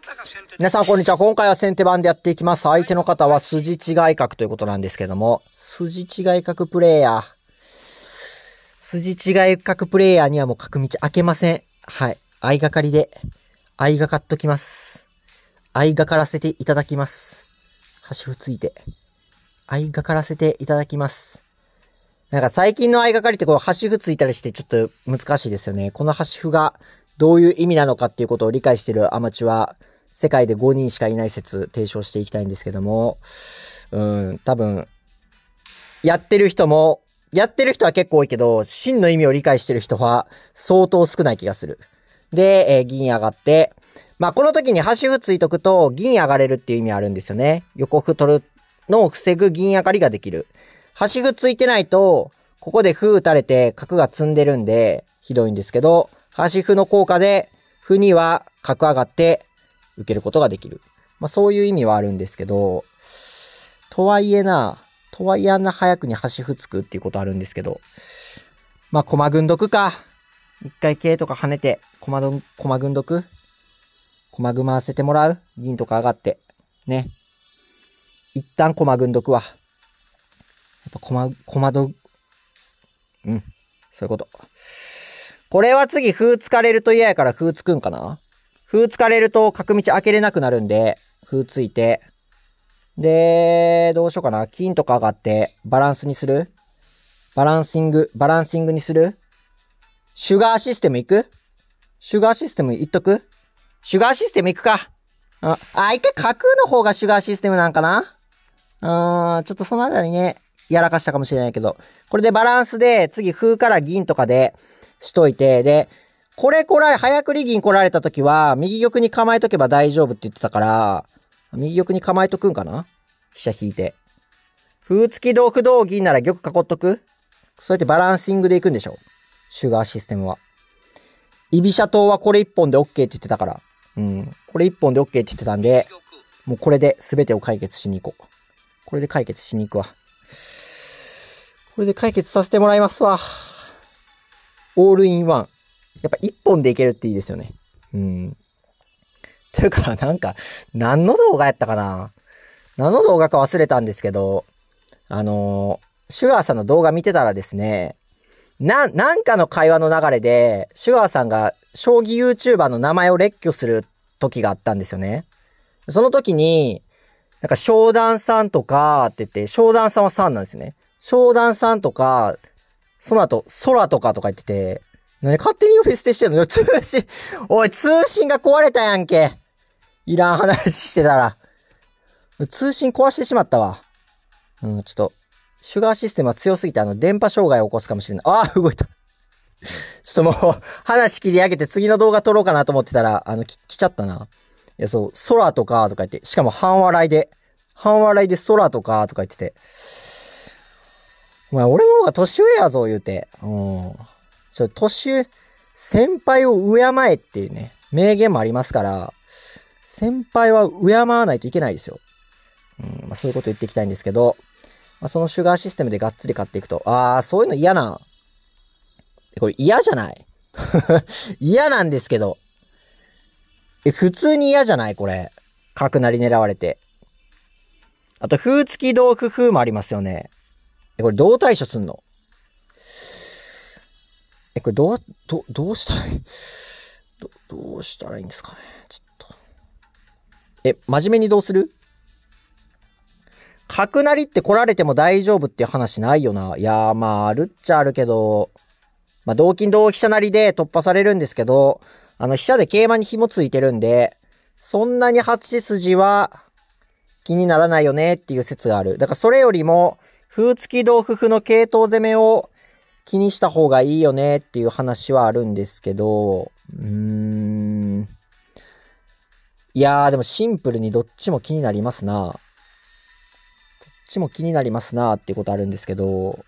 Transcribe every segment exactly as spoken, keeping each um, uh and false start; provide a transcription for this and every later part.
皆さんこんにちは。今回は先手番でやっていきます。相手の方は筋違い角ということなんですけども、筋違い角プレイヤー。筋違い角プレイヤーにはもう角道開けません。はい。相掛かりで、相掛かっときます。相掛からせていただきます。端歩ついて、相掛からせていただきます。なんか最近の相掛かりってこう端歩ついたりしてちょっと難しいですよね。この端歩がどういう意味なのかっていうことを理解しているアマチュア、世界でごにんしかいない説提唱していきたいんですけども、うん、多分、やってる人も、やってる人は結構多いけど、真の意味を理解してる人は相当少ない気がする。で、えー、銀上がって、まあこの時に端歩ついとくと銀上がれるっていう意味あるんですよね。横歩取るのを防ぐ銀上がりができる。端歩ついてないと、ここで歩打たれて角が積んでるんで、ひどいんですけど、端歩の効果で、歩には角上がって、受けることができる。まあそういう意味はあるんですけど、とはいえな、とはいえあんな早くに端歩つくっていうことあるんですけど、まあ駒軍読か。一回桂とか跳ねて、駒ど、駒軍読駒組ませてもらう銀とか上がって。ね。一旦駒軍読は。やっぱ駒、駒ど、うん。そういうこと。これは次、歩突かれると嫌やから歩つくんかな？歩突かれると角道開けれなくなるんで、歩ついて。で、どうしようかな。金とか上がって、バランスにする？バランシング、バランシングにする？シュガーシステムいく？シュガーシステムいっとく？シュガーシステムいくか。あ、あ、一回角の方がシュガーシステムなんかな？うーん、ちょっとそのあたりね、やらかしたかもしれないけど。これでバランスで、次歩から銀とかでしといて、で、これ来られ、早繰り銀来られた時は、右玉に構えとけば大丈夫って言ってたから、右玉に構えとくんかな？飛車引いて。歩付き同歩同銀なら玉囲っとく？そうやってバランシングでいくんでしょ？シュガーシステムは。居飛車党はこれ一本で OK って言ってたから。うん。これ一本で OK って言ってたんで、もうこれで全てを解決しに行こう。これで解決しに行くわ。これで解決させてもらいますわ。オールインワン。やっぱ一本でいけるっていいですよね。うん。というか、なんか、何の動画やったかな？何の動画か忘れたんですけど、あのー、シュガーさんの動画見てたらですね、な、なんかの会話の流れで、シュガーさんが将棋 YouTuber の名前を列挙する時があったんですよね。その時に、なんか、商談さんとかって言って、商談さんはさんなんですね。商談さんとか、その後、空とかとか言ってて、何勝手に呼び捨てしてんの？通信、おい、通信が壊れたやんけ。いらん話してたら。通信壊してしまったわ。うん、ちょっと、シュガーシステムは強すぎて、あの、電波障害を起こすかもしれない。ああ、動いた。ちょっともう、話切り上げて次の動画撮ろうかなと思ってたら、あの、き来ちゃったな。いや、そう、空とかとか言って、しかも半笑いで、半笑いで空とかとか言ってて、お前、俺の方が年上やぞ、言うて。うん。ちょ、年、先輩を敬えっていうね、名言もありますから、先輩は敬わないといけないですよ。うん、まあそういうこと言っていきたいんですけど、まあそのシュガーシステムでがっつり買っていくと、あー、そういうの嫌な。これ嫌じゃない？嫌なんですけど。え、普通に嫌じゃない？これ。角成り狙われて。あと、歩付き同歩風もありますよね。え、これどう対処すんの？え、これどう、ど、どうしたらいいど、どうしたらいいんですかね。ちょっと。え、真面目にどうする？角成りって来られても大丈夫っていう話ないよな。いやー、まあ、あるっちゃあるけど、まあ、同金同飛車成りで突破されるんですけど、あの、飛車で桂馬に紐ついてるんで、そんなにはち筋は気にならないよねっていう説がある。だからそれよりも、歩付き同歩歩の系統攻めを気にした方がいいよねっていう話はあるんですけど、うーん。いやーでもシンプルにどっちも気になりますな。どっちも気になりますなっていうことあるんですけど、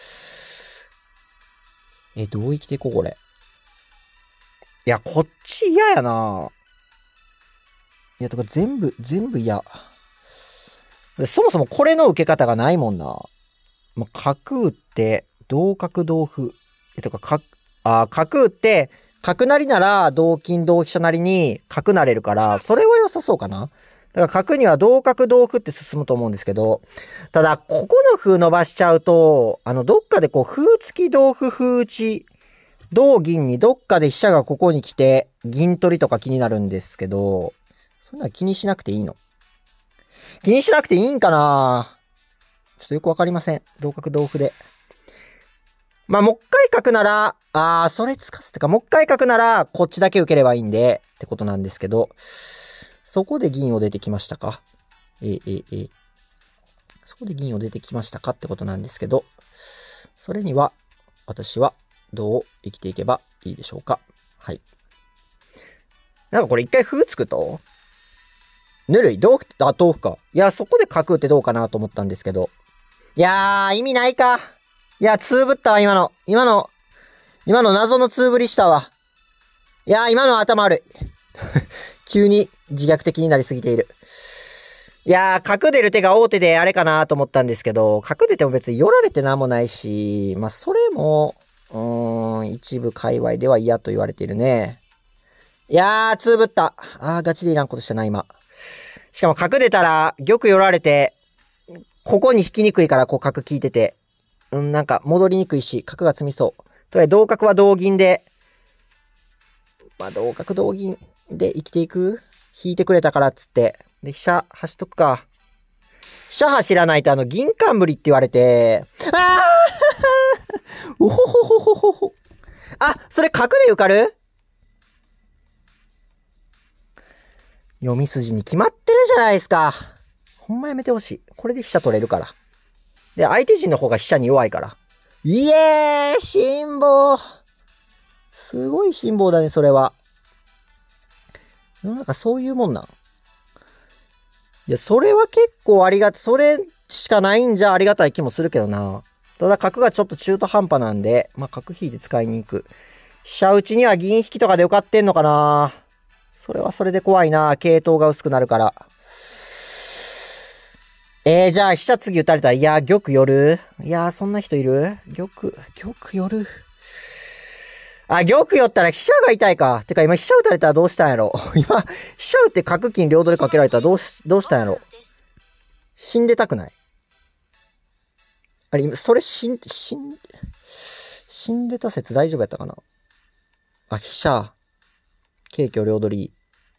え、どう生きていこうこれ。いや、こっち嫌やな。いや、とか全部、全部嫌。そもそもこれの受け方がないもんな。まあ、角打って、同角同歩。え、とか、角、あ、角打って、 角成りなら同金同飛車成りに角成れるから、それは良さそうかな。だから角には同角同歩って進むと思うんですけど、ただ、ここの歩伸ばしちゃうと、あの、どっかでこう、歩付き同歩歩打ち、同銀にどっかで飛車がここに来て、銀取りとか気になるんですけど、そんな気にしなくていいの？気にしなくていいんかな？ちょっとよくわかりません。同角同歩で。まあ、もう一回角なら、あー、それつかすってか、もう一回角なら、こっちだけ受ければいいんで、ってことなんですけど、そこで銀を出てきましたか？えー、えー、えー。そこで銀を出てきましたかってことなんですけど、それには、私はどう生きていけばいいでしょうか？はい。なんかこれ一回歩つくと、ぬるい。同歩って、あ、同歩か。いや、そこで角ってどうかなと思ったんですけど。いやー、意味ないか。いや、つぶったわ、今の。今の、今の謎のつぶりしたわ。いやー、今のは頭悪い。急に自虐的になりすぎている。いやー、角出る手が大手であれかなと思ったんですけど、角出ても別に寄られてなんもないし、まあ、それも、うーん、一部界隈では嫌と言われているね。いやー、つぶった。あー、ガチでいらんことしたな、今。しかも角出たら、玉寄られて、ここに引きにくいから、こう角効いてて、うん、なんか戻りにくいし、角が積みそう。とはいえ、同角は同銀で、まあ、同角同銀で生きていく？引いてくれたからっつって。で、飛車走っとくか。飛車走らないとあの、銀冠って言われて、あーおほほほほほほ。あ、それ角で受かる？読み筋に決まってるじゃないですか。ほんまやめてほしい。これで飛車取れるから。で、相手陣の方が飛車に弱いから。いえー、辛抱。すごい辛抱だね、それは。世の中そういうもんなん。いや、それは結構ありがた、それしかないんじゃありがたい気もするけどな。ただ角がちょっと中途半端なんで、まあ、角引いて使いに行く。飛車打ちには銀引きとかで受かってんのかな。それはそれで怖いな。系統が薄くなるから。えー、じゃあ飛車次打たれたら、いや、玉寄る？いや、そんな人いる？玉、玉寄る？あ、玉寄ったら飛車が痛いか。てか今飛車打たれたらどうしたんやろ。今、飛車打って角金両取りかけられたらどうし、どうしたんやろ。死んでたくない？あれ、今、それ死ん、死ん、死んでた説大丈夫やったかな？あ、飛車。軽挙両取り。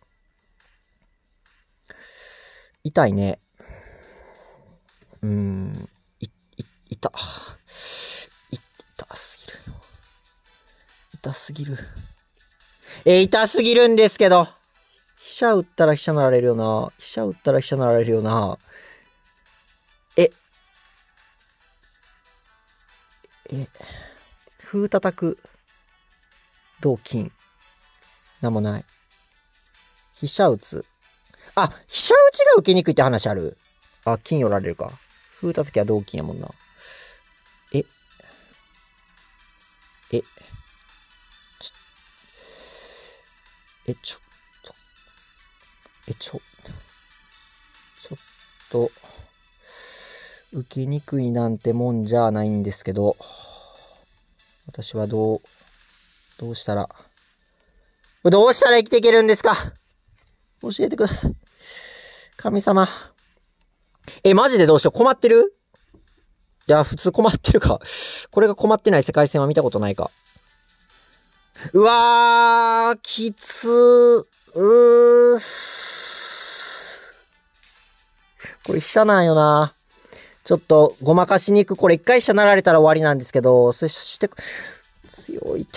痛いね。うーん。い、い、痛。い、痛すぎる。痛すぎる。えー、痛すぎるんですけど。飛車打ったら飛車なられるよな。飛車打ったら飛車なられるよな。え。え。歩叩く。同金。なんもない。飛車打つ。あ、飛車打ちが受けにくいって話ある？あ、金寄られるか。歩打った時は同金やもんな。え。え。ちょ、え、ちょっと。え、ちょ、ちょっと、受けにくいなんてもんじゃないんですけど、私はどう、どうしたら、どうしたら生きていけるんですか？教えてください。神様。え、マジでどうしよう？困ってる？いや、普通困ってるか。これが困ってない世界線は見たことないか。うわー、きつー。うー。これ飛車なんよな。ちょっとごまかしに行く。これ一回飛車なられたら終わりなんですけど、そして、強いって。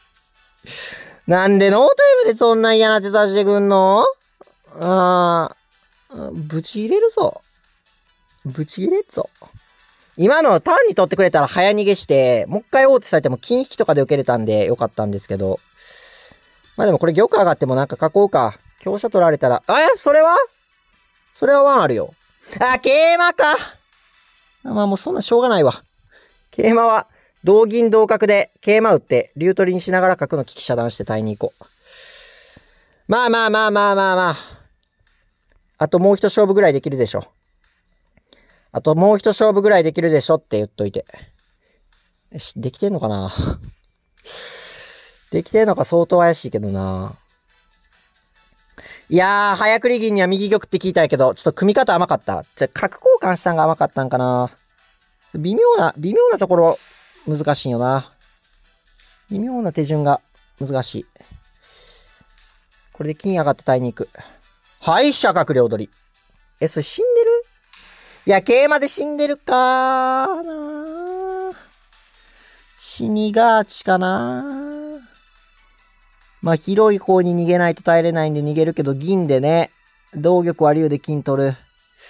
なんでノータイムでそんな嫌な手出してくんの？あー、ぶち入れるぞ。ぶち入れっぞ。今の単に取ってくれたら早逃げして、もう一回王手されても金引きとかで受けれたんでよかったんですけど。まあでもこれ玉上がってもなんか囲うか。香車取られたら、え？それはそれはワンあるよ。あ、桂馬か。まあもうそんなしょうがないわ。桂馬は、同銀同角で桂馬打って、竜取りにしながら角の利き遮断して対に行こう。まあまあまあまあまあまあ。あともう一勝負ぐらいできるでしょ。あともう一勝負ぐらいできるでしょって言っといて。よし、できてんのかなできてるのか相当怪しいけどな。いやー、早繰り銀には右玉って聞いたんやけど、ちょっと組み方甘かった。じゃ、角交換したんが甘かったんかな。微妙な、微妙なところ、難しいよな。微妙な手順が難しい。これで金上がって耐えに行く。はい、飛車角両取り。え、それ死んでる？いや、桂馬で死んでるかーなー。死にがちかなー。まあ、広い方に逃げないと耐えれないんで逃げるけど、銀でね、同玉は竜で金取る。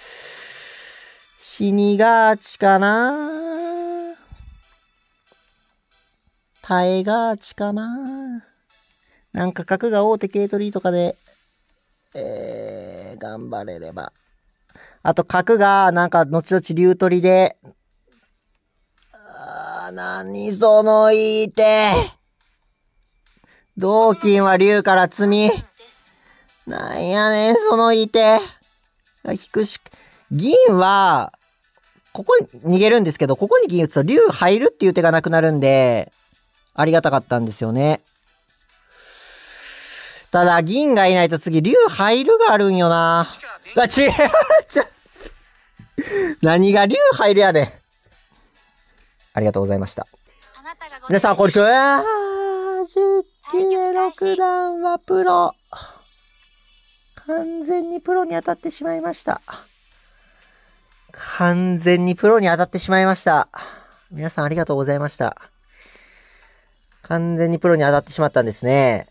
死にがちかなー。耐えがちかなー。なんか角が大手桂取りとかで、えー、頑張れれば。あと角が、なんか、後々竜取りで、あー、何そのいい手。同金は竜から積み。なんやねん、そのいい手。引くし、銀は、ここに逃げるんですけど、ここに銀打つと竜入るっていう手がなくなるんで、ありがたかったんですよね。ただ、銀がいないと次、竜入るがあるんよな。あ、違う、ちょ、何が竜入るやねん。ありがとうございました。皆さん、こんにちは。じゅっきめ六段はプロ。完全にプロに当たってしまいました。完全にプロに当たってしまいました。皆さんありがとうございました。完全にプロに当たってしまったんですね。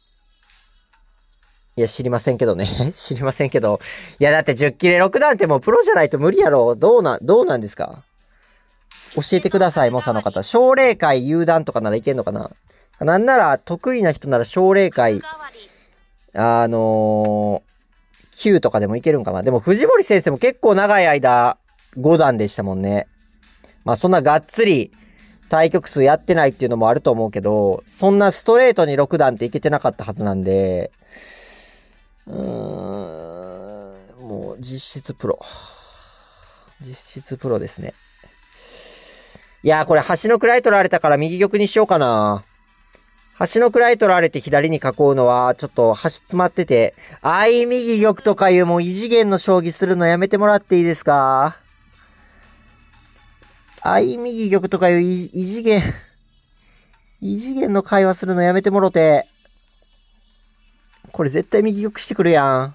いや、知りませんけどね。知りませんけど。いや、だってじゅっきれろく段ってもうプロじゃないと無理やろ。どうな、どうなんですか？教えてください、猛者の方。奨励会有段とかならいけんのかな？なんなら、得意な人なら奨励会、あのー、きゅうとかでもいけるんかな。でも、藤森先生も結構長い間、ご段でしたもんね。まあ、そんながっつり、対局数やってないっていうのもあると思うけど、そんなストレートにろく段っていけてなかったはずなんで、うーん、もう、実質プロ。実質プロですね。いやー、これ、端の位取られたから右玉にしようかな。端の位取られて左に囲うのは、ちょっと端詰まってて、相右玉とかいうもう異次元の将棋するのやめてもらっていいですか？相右玉とかいう異次元、異次元の会話するのやめてもろて。これ絶対右玉してくるやん。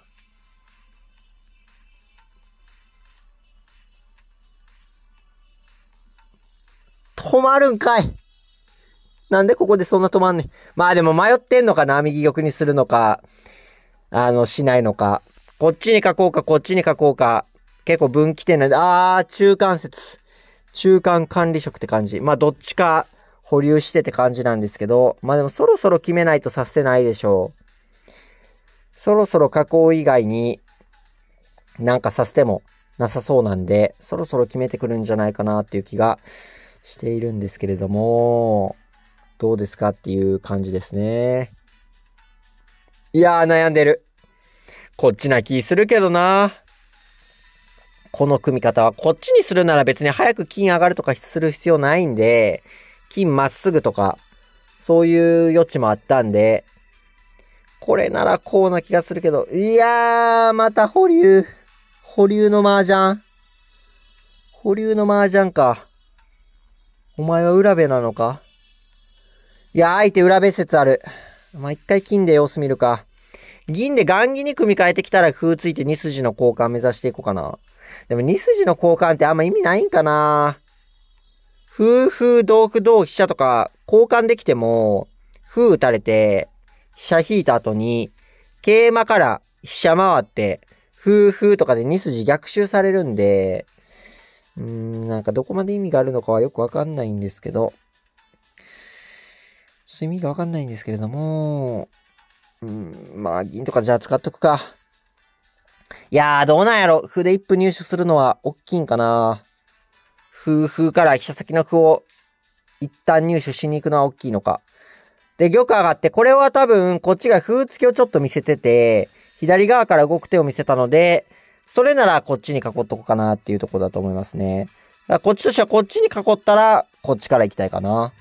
止まるんかい。なんでここでそんな止まんねん。まあでも迷ってんのかな、右玉にするのか、あの、しないのか。こっちに書こうか、こっちに書こうか。結構分岐点なんで、あー、中間説。中間管理職って感じ。まあどっちか保留してって感じなんですけど、まあでもそろそろ決めないとさせないでしょう。そろそろ加工以外になんかさせてもなさそうなんで、そろそろ決めてくるんじゃないかなっていう気がしているんですけれども、どうですかっていう感じですね。いやー悩んでる。こっちな気するけどな。この組み方はこっちにするなら別に早く金上がるとかする必要ないんで、金まっすぐとか、そういう余地もあったんで、これならこうな気がするけど、いやー、また保留。保留の麻雀。保留の麻雀か。お前は裏部なのか？いや、相手裏部説ある。まあ、一回金で様子見るか。銀で雁木に組み替えてきたら歩ついてに筋の交換目指していこうかな。でもに筋の交換ってあんま意味ないんかな。歩、歩、同歩、同飛車とか交換できても、歩打たれて、飛車引いた後に、桂馬から飛車回って、歩、歩とかでに筋逆襲されるんで、うーん、なんかどこまで意味があるのかはよくわかんないんですけど、意味がわかんないんですけれども、うん、まあ、銀とかじゃあ使っとくか。いやー、どうなんやろ。歩で一歩入手するのは大きいんかな。歩、歩から飛車先の歩を一旦入手しに行くのは大きいのか。で、玉上がって、これは多分、こっちが歩付きをちょっと見せてて、左側から動く手を見せたので、それならこっちに囲っとこうかなっていうところだと思いますね。だからこっちとしてはこっちに囲ったら、こっちから行きたいかな。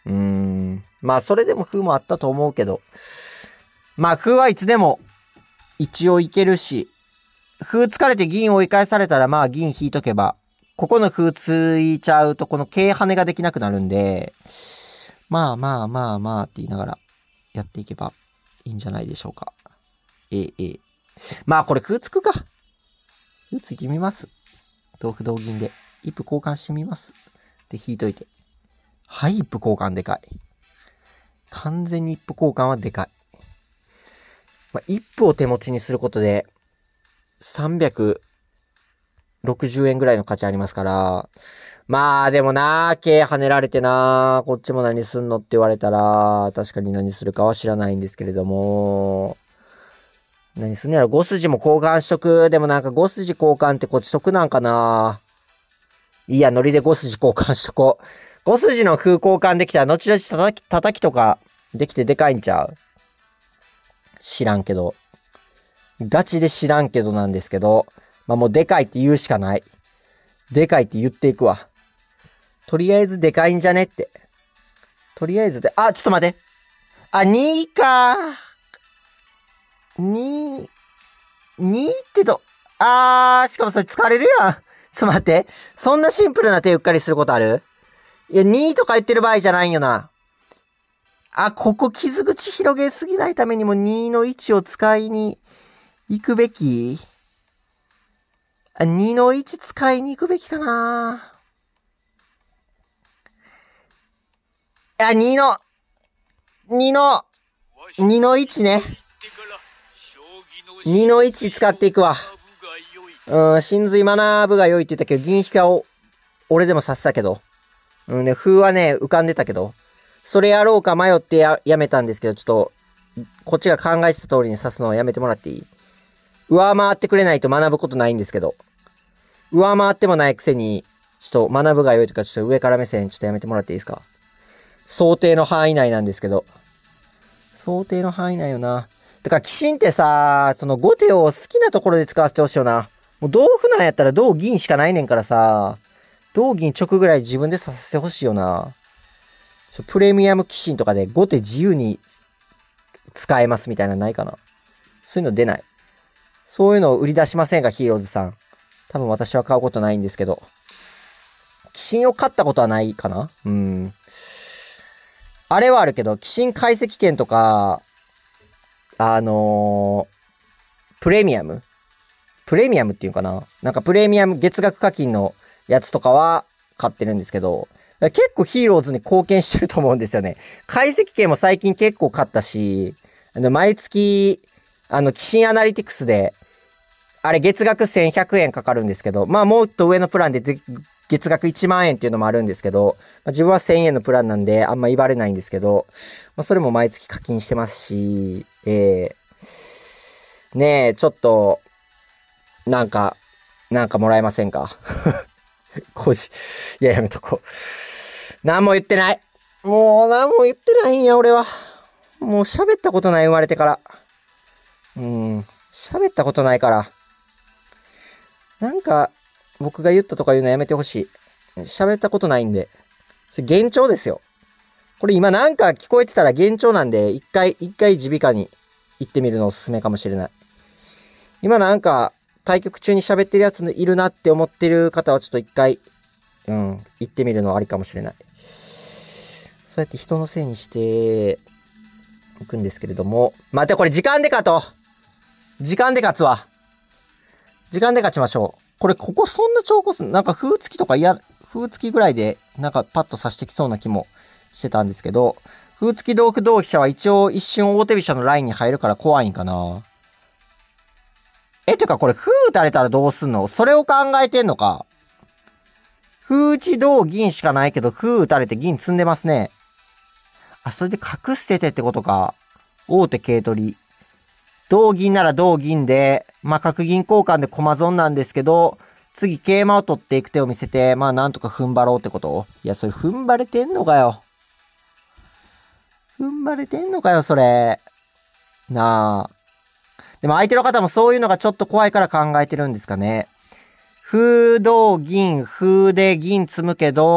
うーん。まあ、それでも風もあったと思うけど。まあ、風はいつでも一応いけるし、風疲れて銀追い返されたら、まあ、銀引いとけば、ここの風ついちゃうと、この桂跳ねができなくなるんで、まあまあまあまあって言いながらやっていけばいいんじゃないでしょうか。ええ、ええ。まあ、これ風つくか。風ついてみます。同歩同銀で。一歩交換してみます。で、引いといて。はい、一歩交換でかい。完全に一歩交換はでかい。まあ、一歩を手持ちにすることで、さんびゃくろくじゅうえんぐらいの価値ありますから。まあ、でもなー、桂跳ねられてなー、こっちも何すんのって言われたら、確かに何するかは知らないんですけれども、何すんのやろ、ご筋も交換しとく。でもなんかご筋交換ってこっち得なんかないいや、ノリでご筋交換しとこう。ご筋の風交換できたら、後々叩き、叩きとかできてでかいんちゃう？知らんけど。ガチで知らんけどなんですけど、まあもうでかいって言うしかない。でかいって言っていくわ。とりあえずでかいんじゃねって。とりあえずで、あ、ちょっと待って。あ、にかー。に、にってと、あー、しかもそれ疲れるやん。ちょっと待って。そんなシンプルな手うっかりすることある？いや、にとか言ってる場合じゃないよな。あ、ここ傷口広げすぎないためにもにのいちを使いに行くべき？あ、にのいち使いに行くべきかな。あ、にの、にの、にのいちね。にのいち使っていくわ。うん、真髄学ぶが良いって言ったけど、銀引きを俺でもさせたけど。うんね、風はね、浮かんでたけど。それやろうか迷ってや、やめたんですけど、ちょっと、こっちが考えてた通りに指すのをやめてもらっていい？上回ってくれないと学ぶことないんですけど。上回ってもないくせに、ちょっと学ぶが良いとか、ちょっと上から目線、ちょっとやめてもらっていいですか？想定の範囲内なんですけど。想定の範囲内よな。てか、寄進ってさ、その後手を好きなところで使わせてほしいよな。もう同歩なんやったら同銀しかないねんからさ、同銀直ぐらい自分でさせてほしいよな。ちょプレミアム寄進とかで後手自由に使えますみたいなのないかな。そういうの出ない。そういうのを売り出しませんか、ヒーローズさん。多分私は買うことないんですけど。寄進を買ったことはないかな？うん。あれはあるけど、寄進解析権とか、あのー、プレミアムプレミアムっていうかな？なんかプレミアム月額課金のやつとかは買ってるんですけど、結構ヒーローズに貢献してると思うんですよね。解析権も最近結構買ったし、あの毎月、あの、寄進アナリティクスで、あれ月額せんひゃくえんかかるんですけど、まあもっと上のプランで月額いちまんえんっていうのもあるんですけど、まあ、自分はせんえんのプランなんであんま言われないんですけど、まあ、それも毎月課金してますし、えー、ねえ、ちょっと、なんか、なんかもらえませんか？こじ、いや、やめとこう。何も言ってない。もう何も言ってないんや、俺は。もう喋ったことない、生まれてから。うん、喋ったことないから。なんか、僕が言ったとか言うのやめてほしい。喋ったことないんで。それ幻聴ですよ。これ今なんか聞こえてたら幻聴なんで、一回、一回耳鼻科に行ってみるのおすすめかもしれない。今なんか、対局中に喋ってるやついるなって思ってる方はちょっと一回、うん、行ってみるのありかもしれない。そうやって人のせいにしていくんですけれども。待って、これ時間で勝とう。時間で勝つわ。時間で勝ちましょう。これ、ここそんな超コス、なんか風付きとか嫌、風付きぐらいで、なんかパッと刺してきそうな気もしてたんですけど、風付き同歩同飛車は一応一瞬大手飛車のラインに入るから怖いんかな。え、てかこれ、風打たれたらどうすんの？それを考えてんのか。風打ち同銀しかないけど、風打たれて銀積んでますね。あ、それで角捨ててってことか。大手桂取り。同銀なら同銀で、まあ、角銀交換で駒損なんですけど、次桂馬を取っていく手を見せて、まあ、なんとか踏ん張ろうってこと？いや、それ踏ん張れてんのかよ。踏ん張れてんのかよ、それ。なあ。でも相手の方もそういうのがちょっと怖いから考えてるんですかね。風同銀、風で銀積むけど、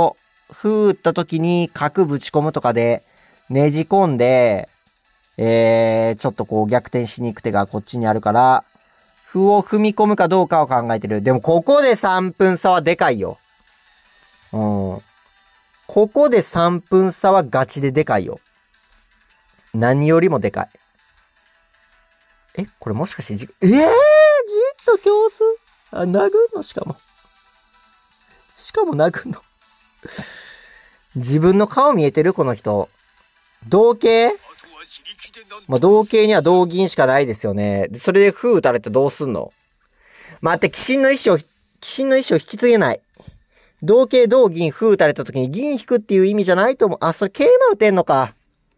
歩打った時に角ぶち込むとかでねじ込んで、えー、ちょっとこう逆転しに行く手がこっちにあるから、歩を踏み込むかどうかを考えてる。でもここでさんぷん差はでかいよ。うん。ここでさんぷん差はガチででかいよ。何よりもでかい。え、これもしかしてじ、えー、じっと競争あ、殴んのしかも。しかも殴んの。自分の顔見えてるこの人。同型まあ、同型には同銀しかないですよね。それで歩打たれてどうすんの？待って、鬼神の意志を、鬼神の意志を引き継げない。同型同銀歩打たれた時に銀引くっていう意味じゃないと思う。あ、それ桂馬打てんのか。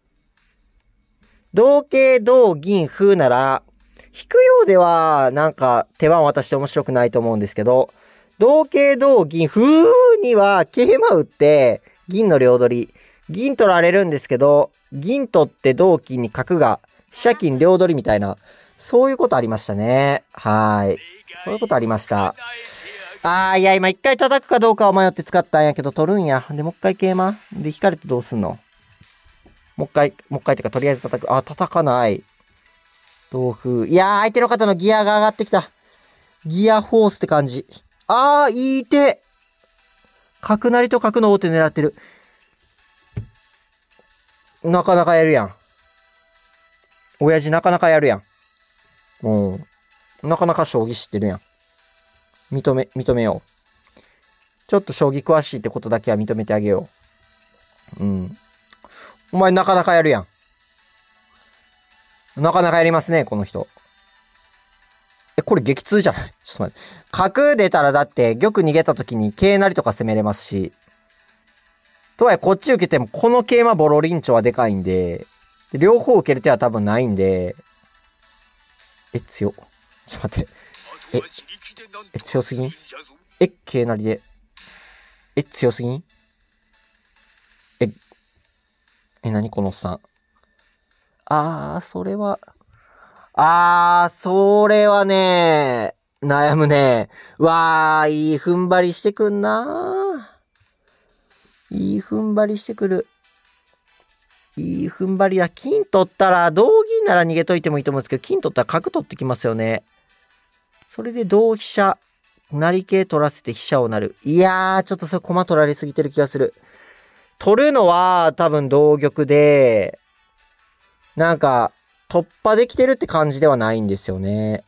同型同銀歩なら、引くようでは、なんか手番渡して面白くないと思うんですけど、同型同銀歩には桂馬打って、銀の両取り。銀取られるんですけど、銀取って同金に角が、飛車金両取りみたいな、そういうことありましたね。はい。そういうことありました。あー、いや、今一回叩くかどうかを迷って使ったんやけど、取るんや。で、もう一回桂馬で、引かれてどうすんの？もう一回、もう一回ってか、とりあえず叩く。あ、叩かない。同歩。いやー、相手の方のギアが上がってきた。ギアフォースって感じ。あー、いい手。角成と角の王手狙ってる。なかなかやるやん。親父なかなかやるやん。うん。なかなか将棋知ってるやん。認め、認めよう。ちょっと将棋詳しいってことだけは認めてあげよう。うん。お前なかなかやるやん。なかなかやりますね、この人。え、これ激痛じゃない？ちょっと待って。角出たらだって玉逃げた時に桂成とか攻めれますし。とはいえこっち受けてもこの桂馬ボロリンチョはでかいんで、で両方受ける手は多分ないんで、え、強っ。ちょっと待って。え、え、強すぎん？え、桂成で。え、強すぎん？え、え、何このおっさん。あー、それは、あー、それはね、悩むね。うわー、いい踏ん張りしてくんなー。いい踏ん張りしてくる。いい踏ん張りだ。金取ったら、同銀なら逃げといてもいいと思うんですけど、金取ったら角取ってきますよね。それで同飛車。成桂取らせて飛車を成る。いやー、ちょっとそれ駒取られすぎてる気がする。取るのは多分同玉で、なんか、突破できてるって感じではないんですよね。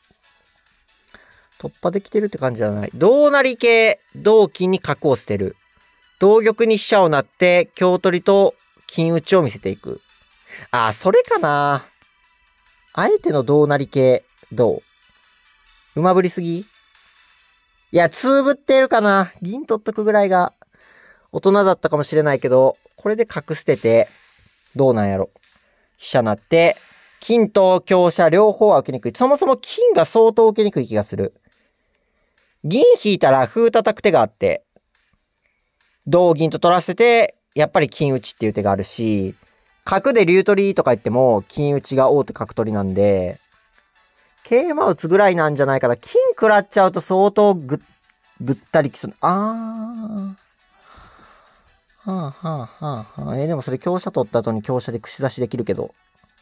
突破できてるって感じではない。同成桂、同金に角を捨てる。同玉に飛車を成って、香取りと金打ちを見せていく。あー、それかな。あえての同成桂、どう？馬振りすぎ？いや、つぶってるかな。銀取っとくぐらいが大人だったかもしれないけど、これで角捨てて、どうなんやろ。飛車なって、金と香車両方は受けにくい。そもそも金が相当受けにくい気がする。銀引いたら歩叩く手があって、同銀と取らせて、やっぱり金打ちっていう手があるし、角で竜取りとか言っても、金打ちが王手角取りなんで、桂馬打つぐらいなんじゃないかな。金食らっちゃうと相当ぐ、ぐったりきする。あー。はあはあはあはあ。えー、でもそれ香車取った後に香車で串刺しできるけど。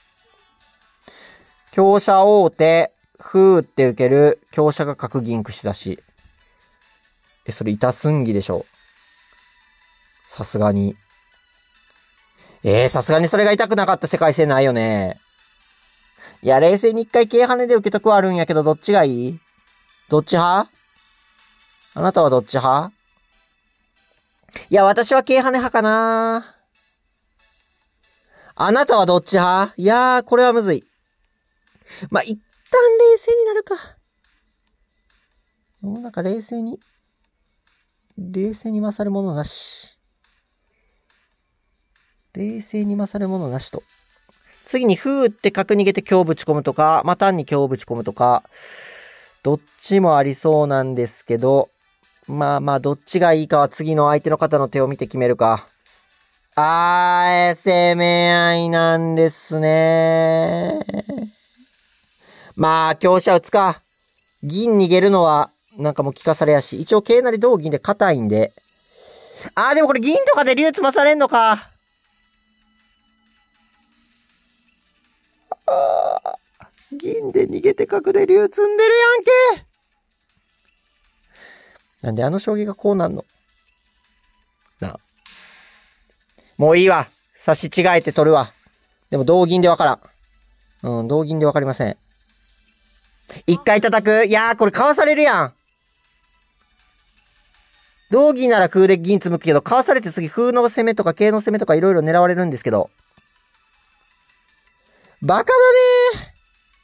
香車王手、歩って受ける、香車が角銀串刺し。え、それ痛すんぎでしょ。さすがに。えー、さすがにそれが痛くなかった世界線ないよね。いや、冷静に一回桂跳ねで受けとくはあるんやけど、どっちがいい？どっち派？あなたはどっち派？いや、私は桂跳ね派かな。あなたはどっち派？いやー、これはむずい。まあ、一旦冷静になるか。もうなんか冷静に、冷静に勝るものなし。冷静に勝るものなしと。次に歩打って角逃げて香ぶち込むとか、まあ、単に香ぶち込むとか、どっちもありそうなんですけど、まあまあ、どっちがいいかは次の相手の方の手を見て決めるか。あー、攻め合いなんですね。まあ、香車打つか。銀逃げるのは、なんかもう聞かされやし、一応桂成同銀で硬いんで、 あー、でもこれ銀とかで竜詰まされんのか。あー、銀で逃げて角で竜積んでるやんけ。なんであの将棋がこうなんのなあ。もういいわ。差し違えて取るわ。でも同銀でわからん。うん、同銀でわかりません。一回叩く。いやー、これかわされるやん。同銀なら空で銀積むけど、かわされて次風の攻めとか桂の攻めとかいろいろ狙われるんですけど。バカだね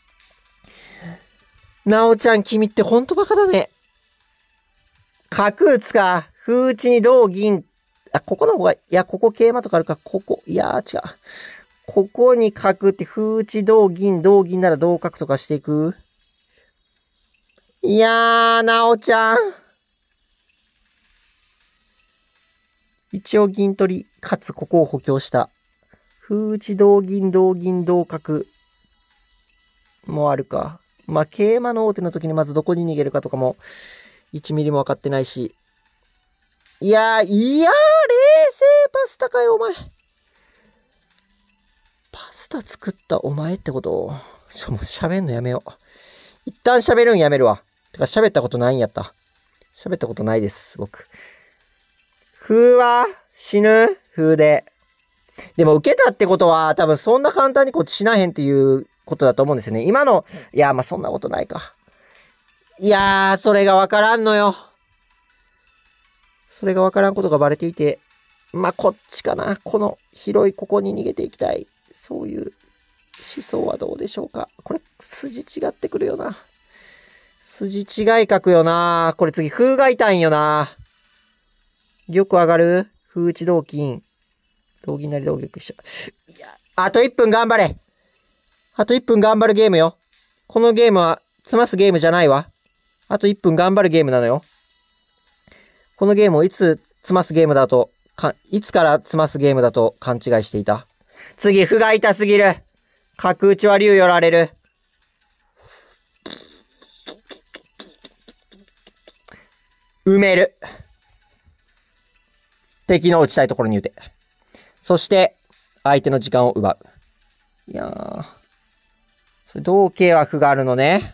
ー。なおちゃん、君ってほんとバカだね。角打つか。風打ちに同銀。あ、ここの方が、いや、ここ桂馬とかあるか、ここ、いやー、違う。ここに角って風打ち同銀、同銀なら同角とかしていく。いやー、なおちゃん。一応銀取り、かつここを補強した。風打ち同銀、同銀、同角。もあるか。まあ、桂馬の王手の時にまずどこに逃げるかとかも、いちミリも分かってないし。いやー、いやー、冷静パスタかよ、お前。パスタ作ったお前ってことちょ、もう喋んのやめよう。一旦喋るんやめるわ。てか喋ったことないんやった。喋ったことないです、僕。風は死ぬ風で。でも受けたってことは多分そんな簡単にこっち死なへんっていうことだと思うんですよね。今の、いや、まあそんなことないか。いやー、それがわからんのよ。それがわからんことがバレていて。まあこっちかな。この広いここに逃げていきたい。そういう思想はどうでしょうか。これ筋違ってくるよな。筋違い角よな。これ次風が痛いんよな。玉上がる風打ち同金。同銀なり同玉一緒。いや、あといっぷん頑張れ。あといっぷん頑張るゲームよ。このゲームは、詰ますゲームじゃないわ。あといっぷん頑張るゲームなのよ。このゲームをいつ詰ますゲームだと、か、いつから詰ますゲームだと勘違いしていた。次、歩が痛すぎる。角打ちは竜寄られる。埋める。敵の打ちたいところに打て。そして、相手の時間を奪う。いやー。それ同桂は歩があるのね。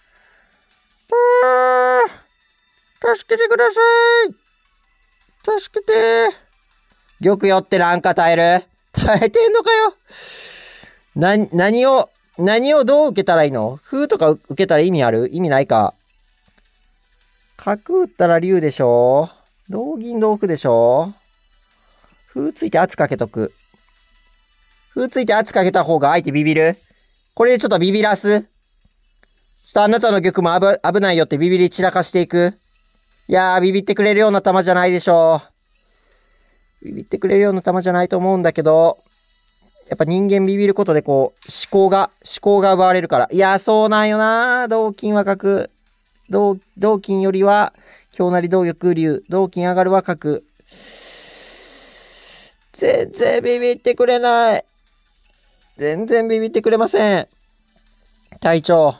助けてください。助けて。玉寄って乱か耐える。耐えてんのかよ。な、何を、何をどう受けたらいいの？歩とか受けたら意味ある？意味ないか。角打ったら竜でしょ？同銀同歩でしょ？歩ついて圧かけとく。歩ついて圧かけた方が相手ビビる？これでちょっとビビらす？ちょっとあなたの玉も危、危ないよってビビり散らかしていく。いやー、ビビってくれるような球じゃないでしょう。ビビってくれるような球じゃないと思うんだけど、やっぱ人間ビビることでこう、思考が、思考が奪われるから。いやー、そうなんよなー。同金は角。同、同金よりは、香成同玉竜。同金上がるは角。全然ビビってくれない。全然ビビってくれません。隊長。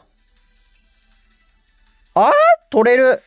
あー取れる。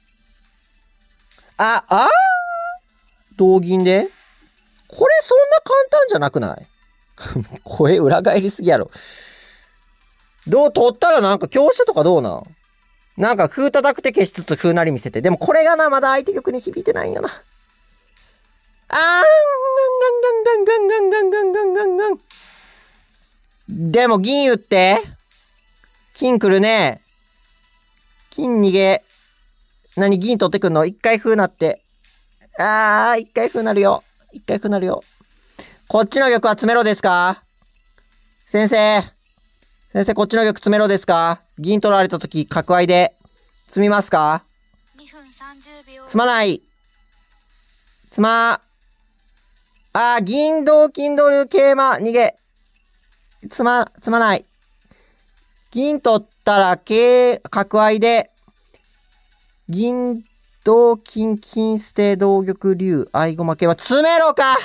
あ、あー同銀でこれそんな簡単じゃなくない声裏返りすぎやろ。どう取ったらなんか強者とかどうなんなんか風叩くて消しつつ風なり見せて。でもこれがな、まだ相手玉に響いてないんよな。あーん、ガンガンガンガンガンガンガンガンガンガン。でも銀打って。金来るね。金逃げ。何銀取ってくんの？一回風なって。あー、一回風なるよ。一回風なるよ。こっちの玉は詰めろですか？先生。先生、こっちの玉詰めろですか？銀取られたとき、角合いで。詰みますか？にふんさんじゅうびょう。詰まない。詰ま。あー、銀同金同竜桂馬、逃げ。詰ま、詰まない。銀取ったら、桂、角合いで、銀、同金、金捨て、同玉、竜、合駒桂は、詰めろか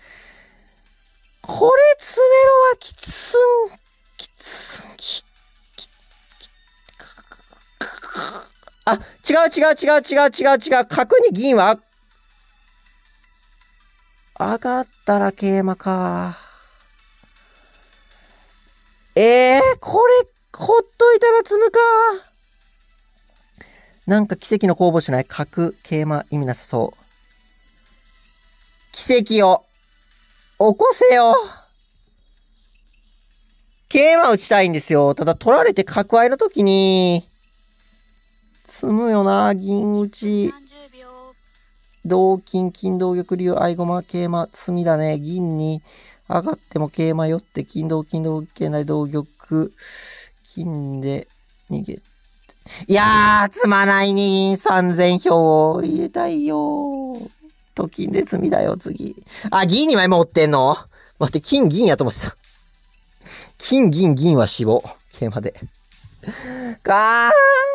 これ、詰めろはきつん、きつん、き、き、き、あ、違う違う違う違う違う違う、角に銀は、 上がったら桂馬か。えー、これ、ほっといたら詰むか。なんか奇跡の攻防しない？角、桂馬、意味なさそう。奇跡を、起こせよ。桂馬打ちたいんですよ。ただ取られて角合いの時に、詰むよな、銀打ち。同金、金同玉竜、合駒、桂馬、詰みだね。銀に上がっても桂馬寄って、金同金同桂成同玉、金で逃げて。いやー、積まないに銀さんぜん票を入れたいよ。と金で詰みだよ、次。あ、銀に枚持ってんの？待って、金銀やと思ってた。金銀銀は死亡。桂馬で。かー。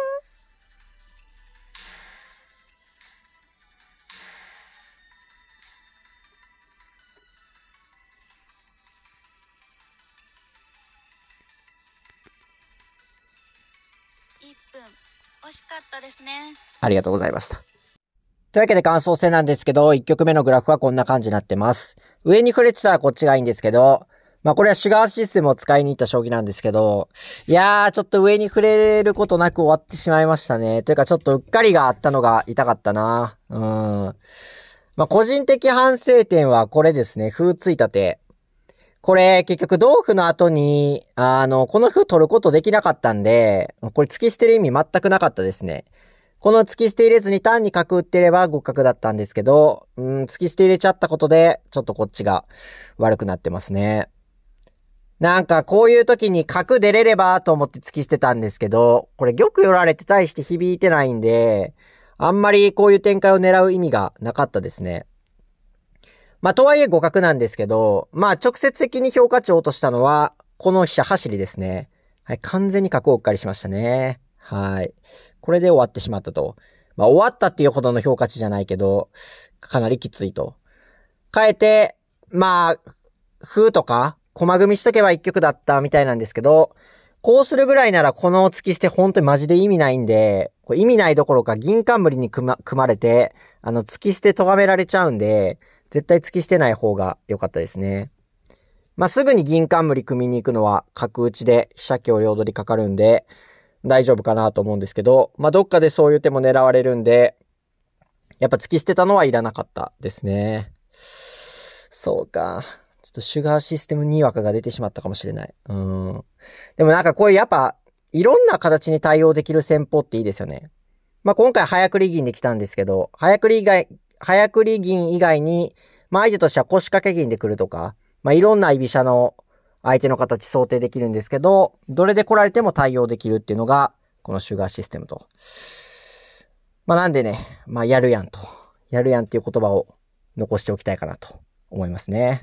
いっぷん。惜しかったですね。 ありがとうございました。というわけで感想戦なんですけど、いっ局目のグラフはこんな感じになってます。上に触れてたらこっちがいいんですけど、まあこれはシュガーシステムを使いに行った将棋なんですけど、いやーちょっと上に触れることなく終わってしまいましたね。というかちょっとうっかりがあったのが痛かったな。うん。まあ個人的反省点はこれですね。歩ついた手。これ結局同歩の後に、あの、この歩取ることできなかったんで、これ突き捨てる意味全くなかったですね。この突き捨て入れずに単に角打ってれば互角だったんですけど、うん、突き捨て入れちゃったことで、ちょっとこっちが悪くなってますね。なんかこういう時に角出れればと思って突き捨てたんですけど、これ玉寄られて対して響いてないんで、あんまりこういう展開を狙う意味がなかったですね。まあとはいえ互角なんですけど、まあ直接的に評価値を落としたのは、この飛車走りですね。はい、完全に角をうっかりしましたね。はい。これで終わってしまったと。まあ終わったっていうほどの評価値じゃないけど、かなりきついと。変えて、まあ、歩とか、駒組みしとけば一局だったみたいなんですけど、こうするぐらいならこの突き捨て本当にマジで意味ないんで、これ意味ないどころか銀冠に組ま、組まれて、あの突き捨て咎められちゃうんで、絶対突き捨てない方が良かったですね。まあ、すぐに銀冠組みに行くのは角打ちで飛車香両取りかかるんで、大丈夫かなと思うんですけど、まあ、どっかでそういう手も狙われるんで、やっぱ突き捨てたのはいらなかったですね。そうか。ちょっとシュガーシステムにわかが出てしまったかもしれない。うん。でもなんかこういうやっぱ、いろんな形に対応できる戦法っていいですよね。まあ、今回早繰り銀で来たんですけど、早繰り以外、早繰り銀以外に、まあ、相手としては腰掛け銀で来るとか、まあ、いろんな居飛車の相手の形想定できるんですけど、どれで来られても対応できるっていうのが、このシュガーシステムと。まあ、なんでね、まあ、やるやんと。やるやんっていう言葉を残しておきたいかなと思いますね。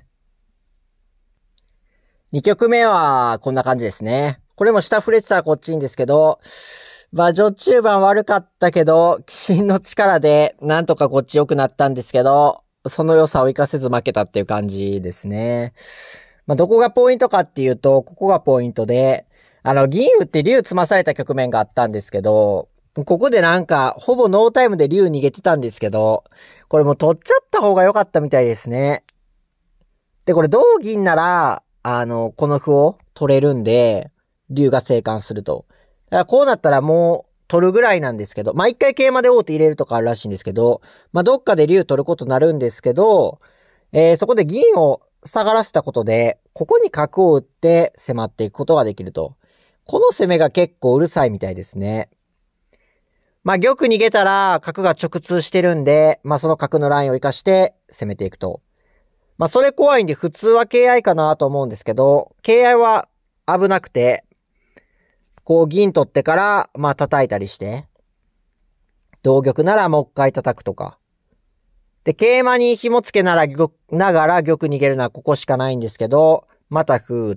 に局目はこんな感じですね。これも下触れてたらこっちいいんですけど、まあ、序中盤悪かったけど、鬼神の力でなんとかこっち良くなったんですけど、その良さを活かせず負けたっていう感じですね。まあ、どこがポイントかっていうと、ここがポイントで、あの、銀打って竜詰まされた局面があったんですけど、ここでなんか、ほぼノータイムで竜逃げてたんですけど、これもう取っちゃった方が良かったみたいですね。で、これ同銀なら、あの、この歩を取れるんで、竜が生還すると。だからこうなったらもう取るぐらいなんですけど、まあ、一回桂馬で王手入れるとかあるらしいんですけど、まあ、どっかで竜取ることになるんですけど、えー、そこで銀を下がらせたことで、ここに角を打って迫っていくことができると。この攻めが結構うるさいみたいですね。まあ、玉逃げたら角が直通してるんで、まあ、その角のラインを活かして攻めていくと。まあ、それ怖いんで普通は ケーアイ かなと思うんですけど、ケーアイ は危なくて、こう銀取ってから、まあ叩いたりして、同玉ならもう一回叩くとか。で、桂馬に紐付けなら玉、ながら玉逃げるのはここしかないんですけど、また歩打って、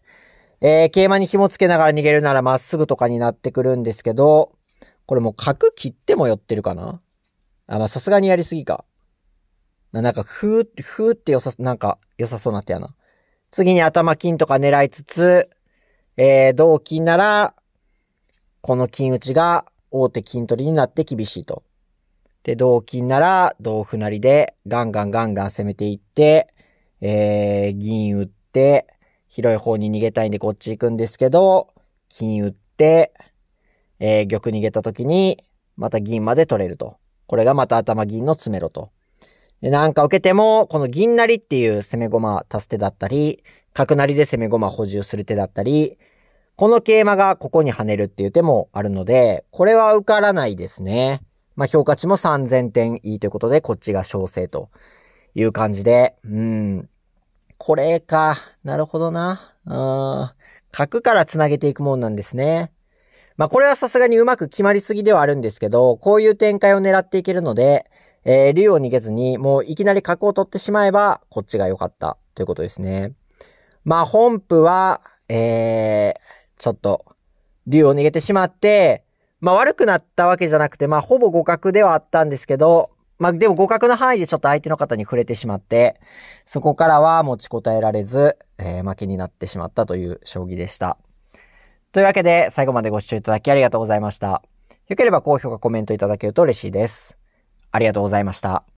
えー、桂馬に紐付けながら逃げるならまっすぐとかになってくるんですけど、これもう角切っても寄ってるかなあ、まあさすがにやりすぎか。なんか、ふーって、ふーって良さ、なんか良さそうな手やな。次に頭金とか狙いつつ、えー、同金なら、この金打ちが大手金取りになって厳しいと。っで、同金なら、同歩成で、ガンガンガンガン攻めていって、えー、銀打って、広い方に逃げたいんでこっち行くんですけど、金打って、えー、玉逃げた時に、また銀まで取れると。これがまた頭銀の詰めろと。で、なんか受けても、この銀成りっていう攻め駒足す手だったり、角成りで攻め駒補充する手だったり、この桂馬がここに跳ねるっていう手もあるので、これは受からないですね。まあ、評価値もさんぜんてんいいということで、こっちが小生という感じで、うん。これか。なるほどな。うん。角から繋げていくもんなんですね。まあ、これはさすがにうまく決まりすぎではあるんですけど、こういう展開を狙っていけるので、えー、竜を逃げずに、もういきなり角を取ってしまえば、こっちが良かったということですね。まあ、本譜は、えー、ちょっと、竜を逃げてしまって、まあ悪くなったわけじゃなくて、まあほぼ互角ではあったんですけど、まあでも互角の範囲でちょっと相手の方に触れてしまって、そこからは持ちこたえられず、えー、負けになってしまったという将棋でした。というわけで最後までご視聴いただきありがとうございました。よければ高評価コメントいただけると嬉しいです。ありがとうございました。